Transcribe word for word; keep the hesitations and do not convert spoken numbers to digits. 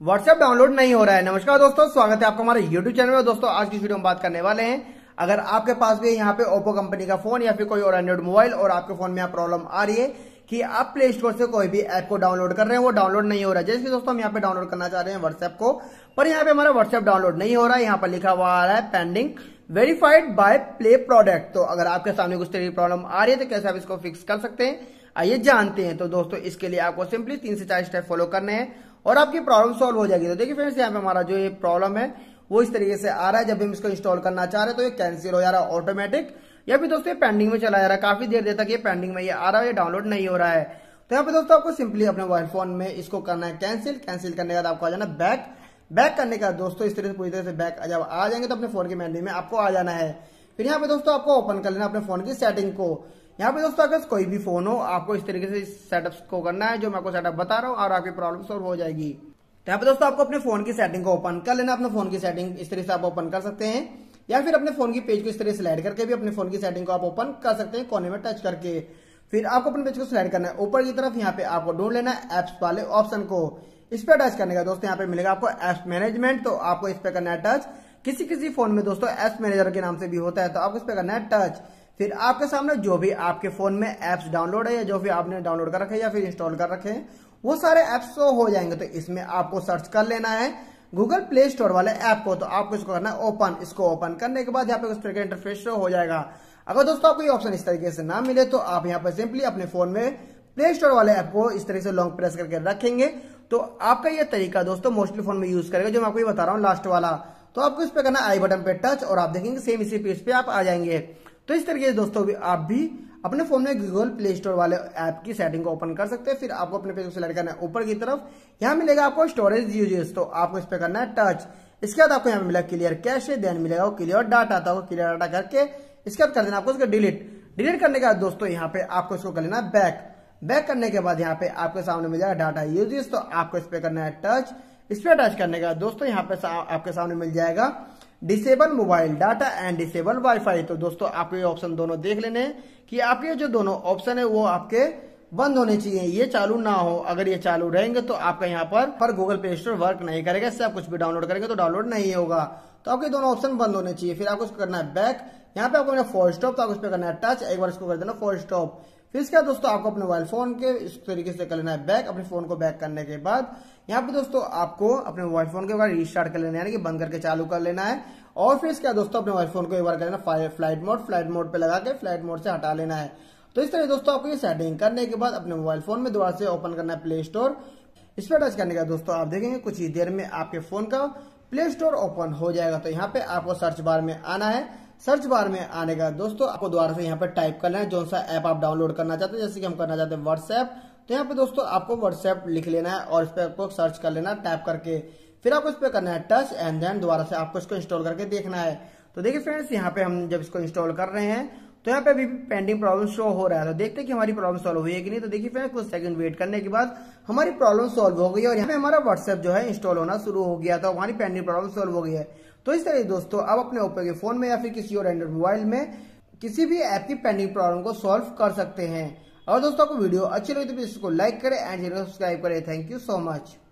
WhatsApp download नहीं हो रहा है। नमस्कार दोस्तों, स्वागत है आपका हमारे यूट्यूब चैनल में। दोस्तों आज की वीडियो में बात करने वाले हैं, अगर आपके पास भी यहाँ पे ओप्पो कंपनी का फोन या फिर कोई और एंड्रॉइड मोबाइल और आपके फोन में यहाँ प्रॉब्लम आ रही है कि आप प्ले स्टोर से कोई भी ऐप को डाउनलोड कर रहे हैं, वो डाउनलोड नहीं हो रहा है। जैसे कि दोस्तों हम यहाँ पे डाउनलोड करना चाह रहे हैं व्हाट्सएप को, पर यहाँ पे हमारा व्हाट्सएप डाउनलोड नहीं हो रहा है। यहाँ पर लिखा हुआ आ रहा है pending verified by play product. तो अगर आपके सामने कुछ तरह की प्रॉब्लम आ रही है तो कैसे आप इसको फिक्स कर सकते हैं, आइए जानते हैं। तो दोस्तों इसके लिए आपको सिंपली तीन से चार स्टेप फॉलो करने हैं और आपकी प्रॉब्लम सॉल्व हो जाएगी। तो देखिए फ्रेंड्स, यहाँ पे हमारा जो ये प्रॉब्लम है वो इस तरीके से आ रहा है। जब हम इसको इंस्टॉल करना चाह रहे हैं तो ये कैंसिल हो जा रहा है ऑटोमेटिक, या फिर दोस्तों ये पेंडिंग में चला जा रहा है। काफी देर देर तक ये पेंडिंग में ये आ रहा है, ये डाउनलोड नहीं हो रहा है। तो यहाँ पे दोस्तों आपको सिंपली अपने मोबाइल फोन में इसको करना है कैंसिल। कैंसिल करने के बाद आपको आ जाना बैक। बैक करने का दोस्तों इस तरह से पूरी तरह से बैक जब आ जाएंगे तो अपने फोन की मेन्यू में आपको आ जाना है। फिर यहाँ पे दोस्तों आपको ओपन कर लेना अपने फोन की सेटिंग को। यहाँ पे दोस्तों अगर कोई भी फोन हो, आपको इस तरीके से सेटअप को करना है जो मैं आपको सेटअप बता रहा हूँ और आपकी प्रॉब्लम सॉल्व हो जाएगी। तो यहाँ पे दोस्तों आपको अपने फोन की सेटिंग को ओपन कर लेना। अपने फोन की सेटिंग इस तरह से आप ओपन कर सकते हैं, या फिर अपने फोन की पेज को इस तरह से स्लाइड करके भी अपने फोन की सेटिंग को आप ओपन कर सकते हैं, कोने में टच करके। फिर आपको अपने पेज को स्लाइड करना है ऊपर की तरफ। यहाँ पे आपको ढूंढ लेना है एप्स वाले ऑप्शन को। इस पर टच करने का दोस्तों यहाँ पे मिलेगा आपको एप्स मैनेजमेंट। तो आपको इस पे करना है टच। किसी किसी फोन में दोस्तों एप्स मैनेजर के नाम से भी होता है, तो आपको इस पे करना है टच। फिर आपके सामने जो भी आपके फोन में एप्स डाउनलोड है या जो भी आपने डाउनलोड कर रखे हैं या फिर इंस्टॉल कर रखे हैं, वो सारे एप्स शो हो जाएंगे। तो इसमें आपको सर्च कर लेना है गूगल प्ले स्टोर वाले ऐप को। तो आपको इसको करना है ओपन। इसको ओपन करने के बाद यहाँ पे उस तरह का इंटरफेस शो हो जाएगा। अगर दोस्तों आपको ये ऑप्शन इस तरीके से ना मिले तो आप यहाँ पर सिंपली अपने फोन में प्ले स्टोर वाले ऐप को इस तरह से लॉन्ग प्रेस करके रखेंगे। तो आपका ये तरीका दोस्तों मोस्टली फोन में यूज करेगा, जो मैं आपको ये बता रहा हूँ लास्ट वाला। तो आपको इस पे करना आई बटन पे टच और आप देखेंगे सेम इसी पेज पे आप आ जाएंगे। तो इस तरीके से दोस्तों आप भी अपने फोन में गूगल प्ले स्टोर वाले ऐप की सेटिंग को ओपन कर सकते हैं। फिर आपको अपने पेज को सिलेक्ट करना है ऊपर की तरफ। यहाँ मिलेगा आपको स्टोरेज यूजेस, तो आपको इस पे करना है टच। इसके बाद आपको यहाँ पे मिलेगा क्लियर कैश, देन मिलेगा क्लियर डाटा। तो क्लियर डाटा करके इसके बाद कर देना आपको इसका डिलीट। डिलीट करने के बाद दोस्तों यहाँ पे आपको इसको कर लेना बैक। बैक करने के बाद यहाँ पे आपके सामने मिल जाएगा डाटा यूजेस, तो आपको इस पे करना है टच। इस पे टच करने के बाद दोस्तों यहाँ पे आपके सामने मिल जाएगा disable mobile data and disable WiFi. तो दोस्तों आपको ये ऑप्शन दोनों देख लेने हैं कि आपके जो दोनों ऑप्शन है वो आपके बंद होने चाहिए, ये चालू ना हो। अगर ये चालू रहेंगे तो आपका यहाँ पर पर गूगल प्ले स्टोर वर्क नहीं करेगा। इससे आप कुछ भी डाउनलोड करेंगे तो डाउनलोड नहीं होगा। तो आपके दोनों ऑप्शन बंद होने चाहिए। फिर आपको करना है बैक। यहाँ पे आपको फोर स्टॉप, तो आपको इस पे करना है टच। एक बार इसको कर देना फोर स्टॉप। फिर इसके बाद दोस्तों आपको अपने मोबाइल फोन के इस तरीके से कर लेना है बैक। अपने फोन को बैक करने के बाद यहाँ पे दोस्तों आपको अपने मोबाइल फोन के बाद रिस्टार्ट कर लेना है, यानी कि बंद करके चालू कर लेना है। और फिर इसके बाद दोस्तों अपने मोबाइल फोन को एक बार कर लेना फ्लाइट मोड। फ्लाइट मोड पे लगा के फ्लाइट मोड से हटा लेना है। तो इस तरह दोस्तों आपको ये सेटिंग करने के बाद अपने मोबाइल फोन में दोबारा से ओपन करना है प्ले स्टोर। इस पर टच करने का दोस्तों आप देखेंगे कुछ ही देर में आपके फोन का प्ले स्टोर ओपन हो जाएगा। तो यहाँ पे आपको सर्च बार में आना है। सर्च बार में आने का दोस्तों आपको दोबारा से यहाँ पे टाइप करना है जो सा ऐप आप डाउनलोड करना चाहते हैं। जैसे कि हम करना चाहते हैं व्हाट्सएप, तो यहाँ पे दोस्तों आपको व्हाट्सएप लिख लेना है और इस पे आपको सर्च कर लेना टाइप करके। फिर आपको इस पे करना है टच एंड देन दोबारा से आपको इसको इंस्टॉल करके देखना है। तो देखिए फ्रेंड्स, यहाँ पे हम जब इसको इंस्टॉल कर रहे हैं तो यहाँ पे अभी पेंडिंग प्रॉब्लम शो हो रहा है। तो देखते हैं कि हमारी प्रॉब्लम सॉल्व हुई है कि नहीं। तो देखिए फ्रेंड्स, कुछ सेकंड वेट करने के बाद हमारी प्रॉब्लम सॉल्व हो गई और यहाँ पे हमारा व्हाट्सएप जो है इंस्टॉल होना शुरू हो गया था। हमारी पेंडिंग प्रॉब्लम सॉल्व हो गई है। तो इस तरह दोस्तों आप अपने ओप्पो के फोन में या फिर किसी और एंड्रॉइड मोबाइल में किसी भी ऐप की पेंडिंग प्रॉब्लम को सॉल्व कर सकते हैं। और दोस्तों आपको वीडियो अच्छी लगी तो प्लीज इसको लाइक करें एंड चैनल को सब्सक्राइब करें। Thank you so much.